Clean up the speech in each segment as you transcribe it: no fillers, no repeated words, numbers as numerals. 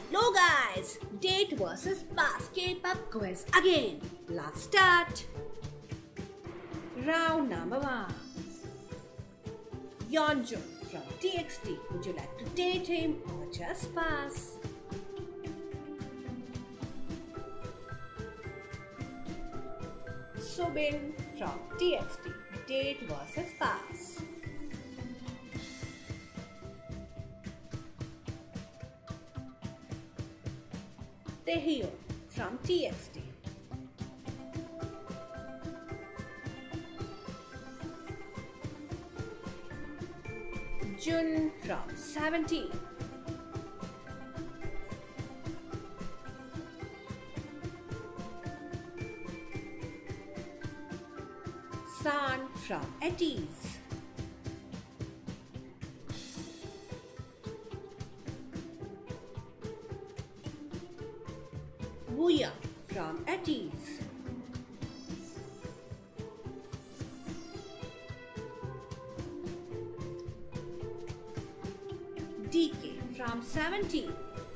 Hello guys, date versus past K-pop quiz again. Let's start. Round number 1. Yeonjun from TXT. Would you like to date him or just pass? Subin from TXT. Date versus pass. Taehyun from TXT. Jun from 17. San from ATEEZ. Wooyoung from ATEEZ. DK from 17.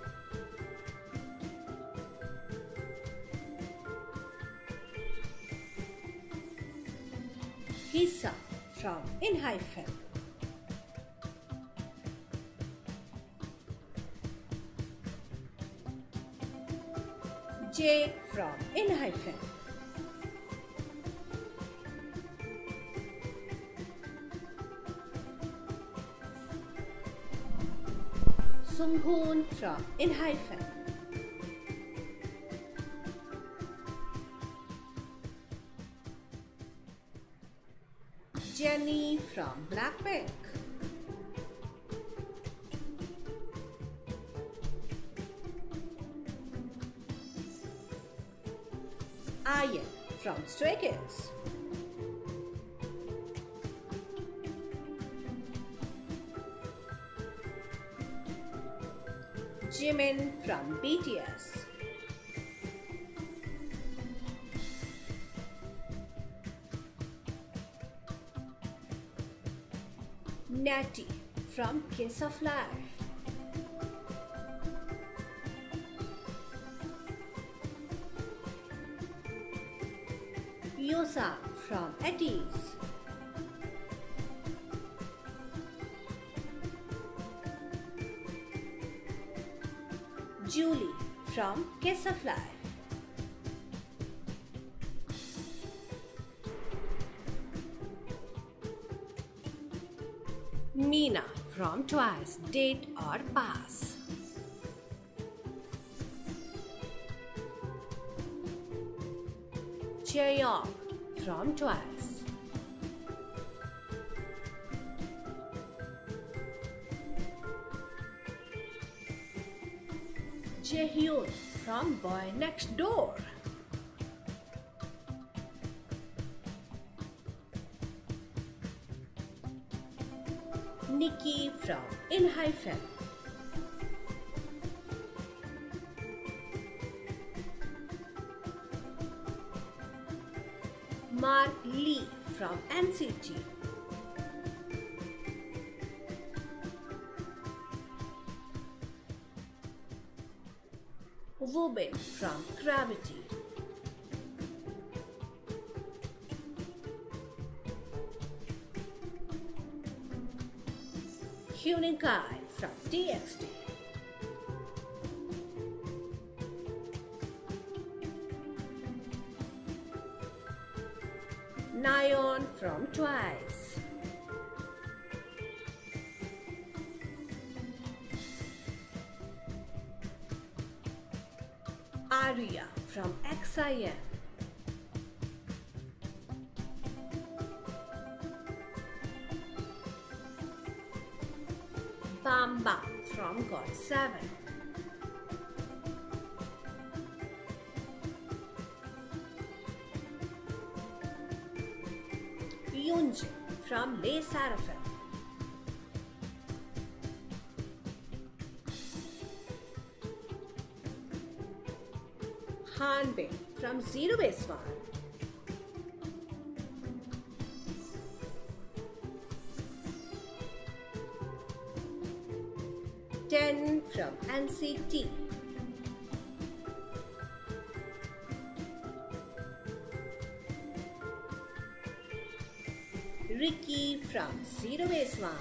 Hisa from ENHYPEN. Jake from ENHYPEN. Sunghoon from ENHYPEN. Jennie from Blackpink. Ian from Stray Kids. Jimin from BTS. Natty from Kiss of Life. Yosa from ATEEZ. Julie from Kiss of Life. Mina from TWICE. Date or pass? Chaeyoung from TWICE. Jaehyun from Boy Next Door. Nikki from ENHYPEN. Mark Lee from NCT. Woobin from Gravity. Hyunin Kai from TXT. Nayeon from TWICE. Arya from XIN. Bamba from GOT7. Yoonjin from LE SSERAFIM. Hanbin from Zero Base One. Ten from NCT. Ricky from Zero Base One.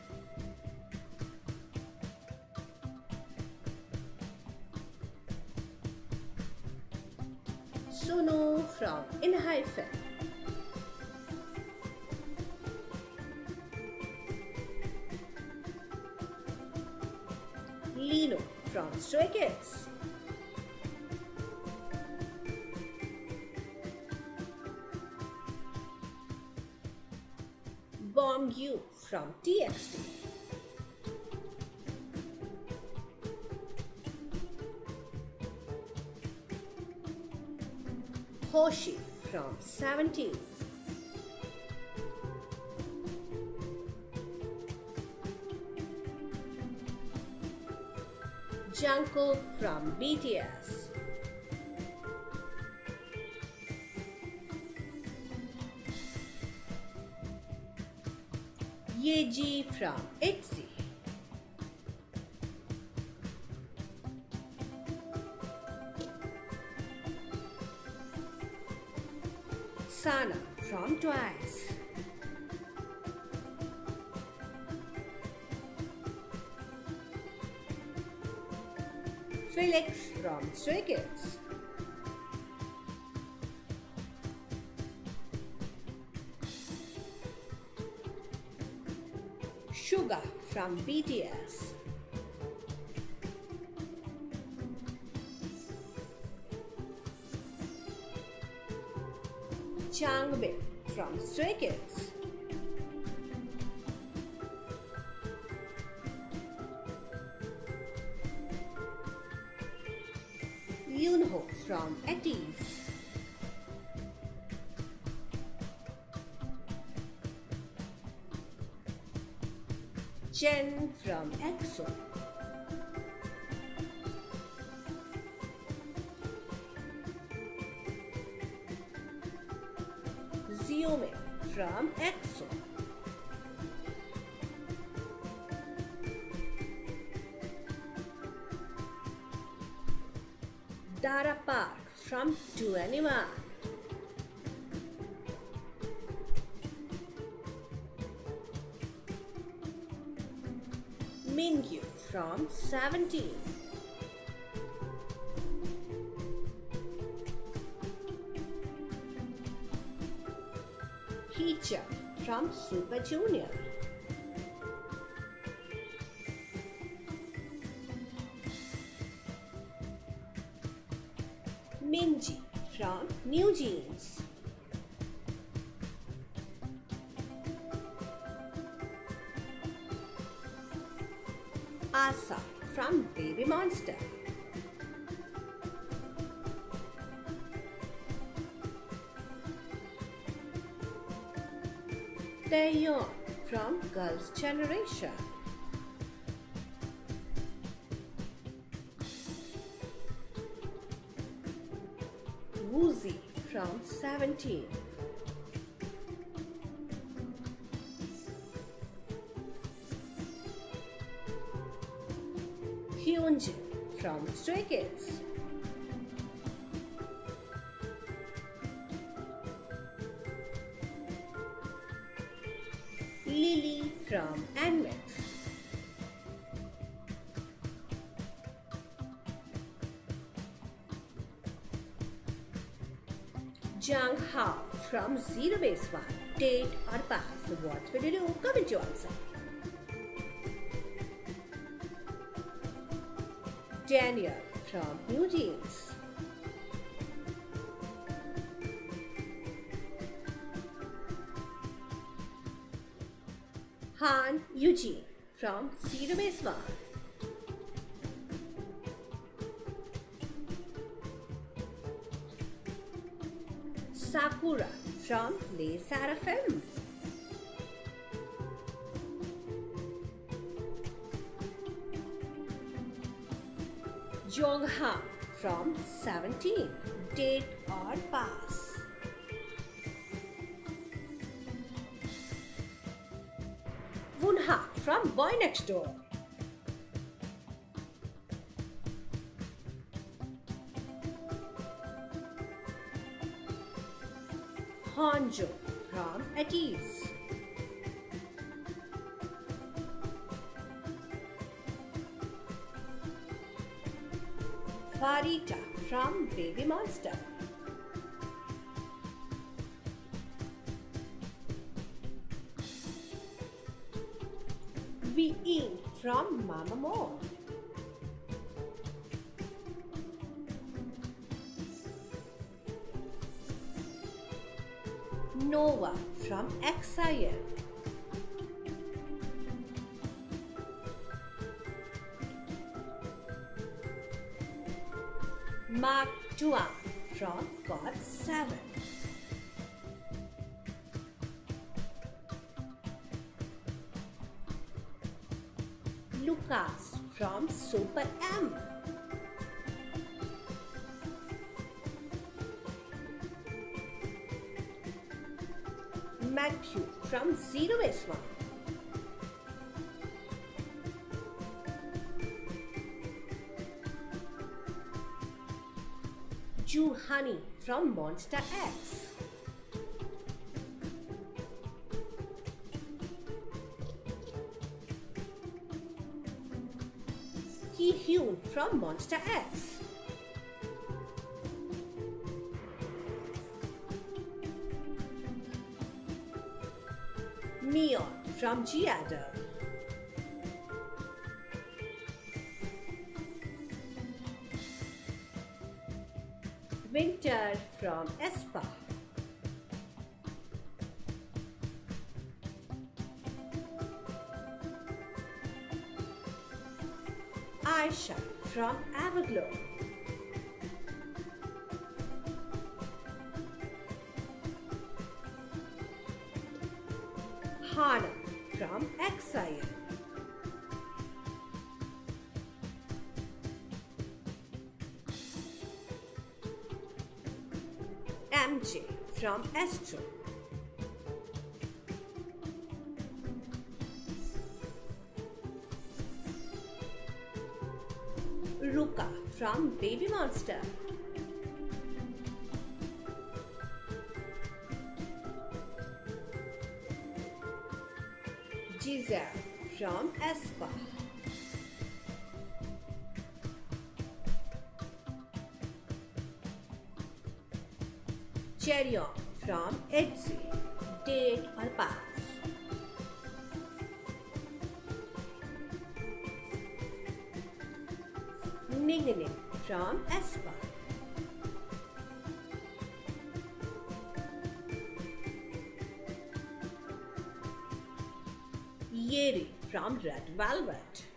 Sunu from ENHYPEN. Lino from Stray Kids. Bongyu from TXT. Hoshi from 17. Jungkook from BTS. Yeji from ITZY. Sana from TWICE. Felix from Stray Kids. Suga from BTS. Changbin from Stray Kids. Yoonho from ATEEZ. Jen from EXO. Xiaomi from EXO. Dara Park from 2NE1. Mingyu from 17. Heechul from Super Junior. Minji from New Jeans. Asa from Baby Monster. Taeyeon from Girls' Generation. Woozi from 17. Hyunjin from Stray Kids. Lily from NMIXX. Jung Ha from Zero Base One. Date or pass? What will you do? Comment your answer. Daniel from New Jeans. Han Eugene from Zero Base One. Sakura from Les Seraphim. Jongha from 17. Date or pass? Wonha from Boy Next Door. Honjo from At Ease. Farita from Baby Monster. Wein from Mama More. Nova from XIL. Mark Tuan from GOT7. Lucas from Super M. Matthew from Zero Base One. Ju Honey from Monster X. Ki Hyun from Monster X. Neon from G-Idol. Winter from aespa. Aisha from Everglow. Hana from XIL. MJ from Astro. Ruka from Baby Monster. Giselle from aespa. Cheryon from ITZY, Date or Pass. Ningning from aespa. Yeri from Red Velvet.